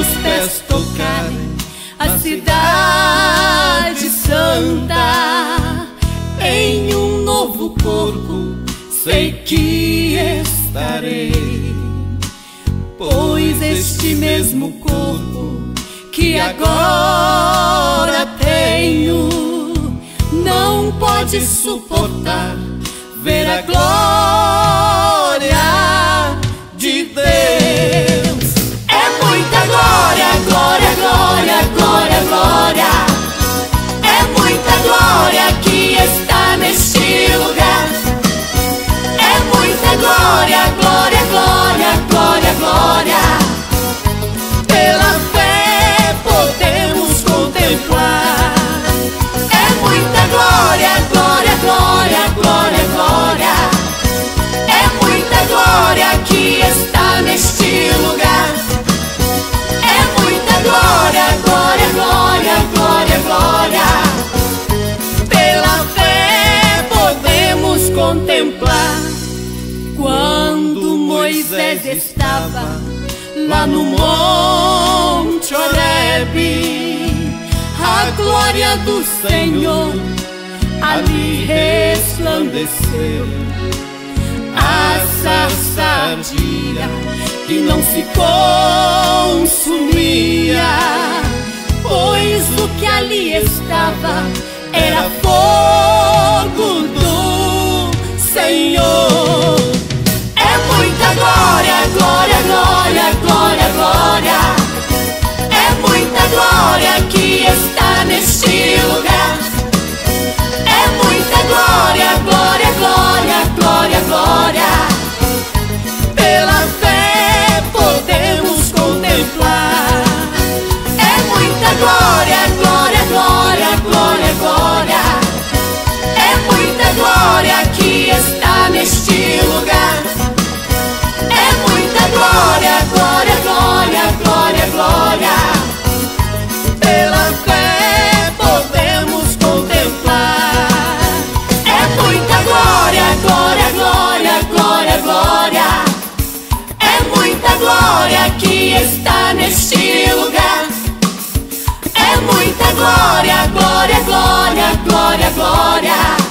meus pés tocarem a cidade santa, em um novo corpo sei que estarei, pois este mesmo corpo que agora tenho não pode suportar ver a glória de Deus. É muita glória, glória, glória, glória, glória. É muita glória que está neste lugar. É muita glória, glória, glória, glória, glória. Pela fé podemos contemplar. É muita glória, glória, glória, glória, glória. É muita glória que está neste lugar. É muita glória, glória, glória, glória, glória. Pela fé podemos contemplar. Quando Moisés estava lá no Monte Horebe, a glória do Senhor ali resplandeceu. A sarça ardia e não se consumia, pois o que ali estava era fogo do Senhor. É muita glória, glória, glória, glória, glória. É muita glória que está neste lugar. É muita glória, glória, glória, glória, glória. Pela fé podemos contemplar. É muita glória, glória, glória, glória, glória. É muita glória que está neste lugar. É muita glória, glória, glória, glória, glória. Pela fé podemos contemplar. É muita glória, glória, glória, glória, glória. É muita glória que está neste lugar. É muita glória, glória, glória, glória, glória.